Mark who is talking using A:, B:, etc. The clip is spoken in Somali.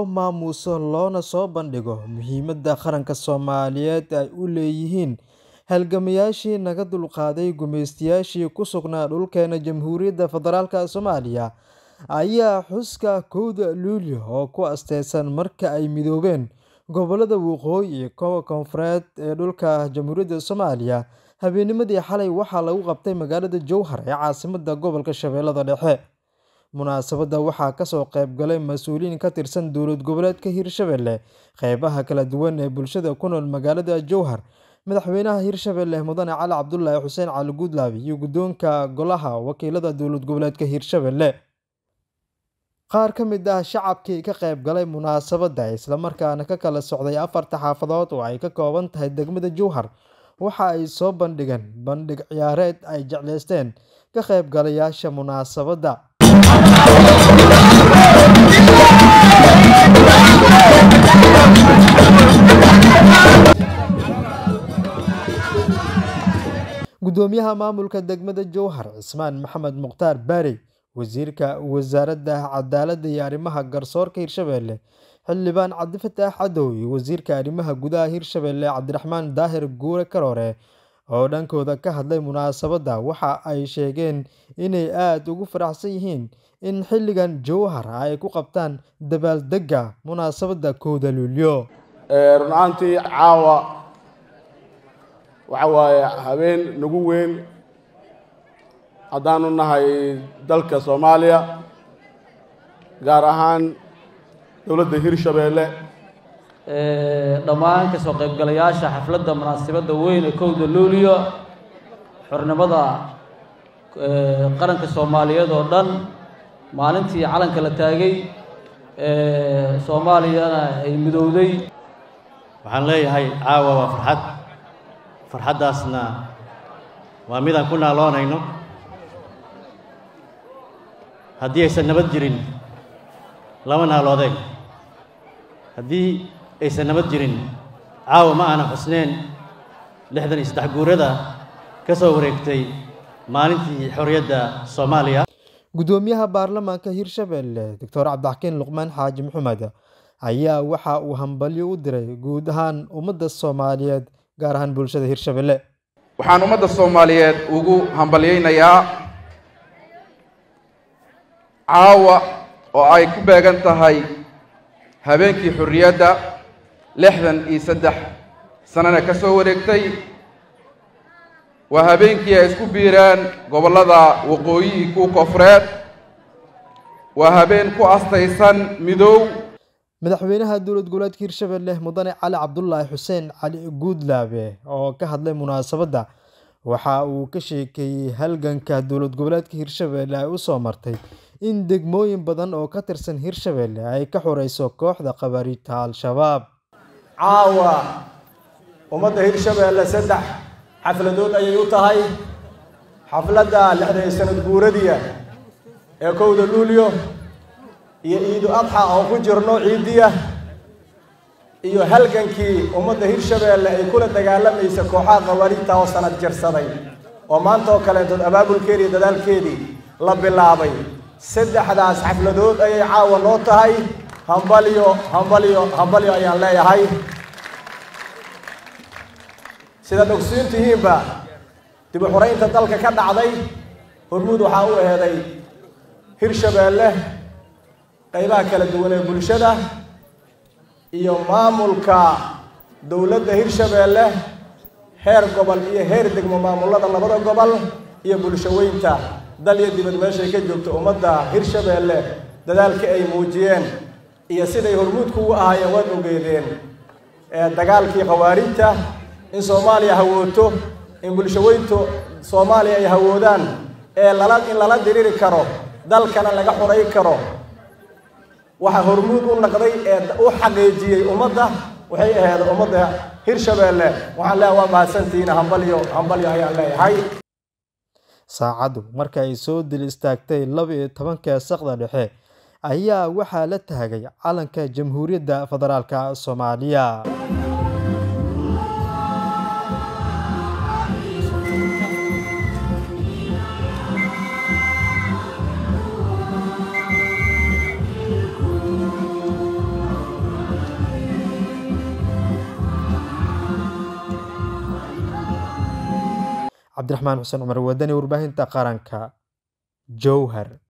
A: loo maamuuso loona soo bandhigo muhiimadda qaranka Soomaaliyeed ay u leeyihiin halgamayaashii naga dulqaaday gumeystayaashii ku sugnaa dhulkeena Jamhuuriyadda Federaalka Soomaaliya ayaa xuska 1 Luulyo oo ku asteysan marka ay midoobeen gobollada waqooyi iyo koonfureed ee dhulka Jamhuuriyadda Soomaaliya. Habeennimadii xalay waxaa lagu qabtay magaalada Jowhar ee caasimadda gobolka Shabeellada Dhexe. Munaasabadda waxaa ka soo qayb galay mas'uuliyiin ka tirsan dowlad goboleedka Hirshabelle, qaybaha kala duwan ee bulshada ku nool magaalada Jowhar, madaxweynaha Hirshabelle Mudane Cali Cabdullaahi Xuseen Cali Guudlaabe iyo guddoonka golaha wakiilada dowlad goboleedka Hirshabelle. Qaar ka mid ah shacabkii ka qayb galay munaasabadda isla markaana ka kala socday 4 xaafadood oo ay ka kooban tahay degmada Jowhar waxa ay soo bandhigeen bandhig ciyaareed ay jecleysteen ka qaybgalayaasha munaasabadda. Gudoomiyaha maamulka degmada Jowhar Cismaan Maxamed Mukhtaar Baari, wasiirka wasaaradda cadaaladda iyo arrimaha garsoorka Hirshabelle xildhibaan Cabdifataax Cadow iyo wasiirka arrimaha gudaha Hirshabelle Cabdiraxmaan Daahir Guure Karoore oo dhankooda ka hadlay munaasabadda waxa ay sheegeen inay aad ugu faraxsan yihiin in xilligan Jowhar ay ku qabtaan dabaaldegga munaasabadda 1 Luulyo.
B: Runtii caawa waxa waaye habeen nagu weyn haddaanu nahay dalka Soomaaliya gaar ahaan dowladda Hirshabelle.
C: dhammaan ka soo qaybgalayaasha xafladda munaasabadda weyn ee 1 Luulyo xornimada qaranka Soomaaliyeed oo dhan maalintii calanka la taagay Soomaaliyana ay midowday.
D: waxaan leeyahay caawa waa farxaddaasna waa midaan ku naaloonayno. haddii aysan nabad jirin lama naaloodeen. haddii aysan nabad jirin caawa ma aanan xusneen 63 guurada ka soo wareegtay maalintii xorriyadda Soomaaliya.
A: Gudoomiyaha baarlamaanka Hirshabelle Dr. Cabdixakiin Luqmaan Xaaji Maxamed ayaa waxa uu hambalyo u diray guud ahaan ummadda Soomaaliyeed gaar ahaan bulshada Hirshabelle.
E: waxaan ummadda Soomaaliyeed ugu hambalyeynayaa caawa oo ay ku beegan tahay habeenkii xorriyadda 63 sanana ka soo wareegtay. waa habeenkii ay isku biireen gobollada waqooyi iyo koonfureed. waa habeen ku astaysan midoow.
A: madaxweynaha dowlad goboleedka Hirshabelle Mudane Cali Cabdullaahi Xuseen Cali Guudlaabe oo ka hadlay munaasabadda waxa uu ka sheekeeyay halganka dowlad goboleedka Hirshabelle ay u soo martay in degmooyin badan oo ka tirsan Hirshabelle ay ka xoreyso kooxda qabaariinta Al-Shabaab.
F: caawa ummadda Hirshabelle 3 xafladood ayay u tahay. xafladda 60 sanad guuradiya ee 1 Luulyo iyo Ciid Adxa oo ku jirno ciidiya iyo halgankii ummadda Hirshabelle ay kula dagaalamaysa kooxaha qabaariinta oo sanad jirsaday oo maanta oo kale dad abaabulkeedii dadaalkeedii la bilaabay. 3daas xafladood ayay caawa noo tahay. hambalyo ayaan leeyahay. sida ogsoontihiinba dib u xoreynta dalka ka dhacday hormuud waxaa u eeday Hirshabelle, qaybaha kala duwan ee bulshada iyo maamulka dowladda Hirshabelle heer gobol iyo heer degmo maamulada labada gobol iyo bulshaweynta dal iyo dibad meesha ka joogto ummadda Hirshabelle dadaalka ay muujiyeen iyo siday hormuudku u ahaayeen waad ogeedeen dagaalkii qawaariinta in Soomaaliya hawooto in bulshaweyntu Soomaaliya ay hawoodaan in lala diriri karo dalkana laga xoreey karo. waxa hormuud u noqday u xaqiijiyay ummadda waxay ahayd ummadda Hirshabelle. waxaan leeyahay waa mahadsantihiin. hambalyo ayaan leeyahay.
A: saacadu marka ay soo dil istaagtay 12 saqda dhexe ayaa waxaa la taagay calanka Jamhuuriyadda Federaalka Soomaaliya. cabdiraxmaan xuseen cumar wadani warbaahinta qaranka jowhar.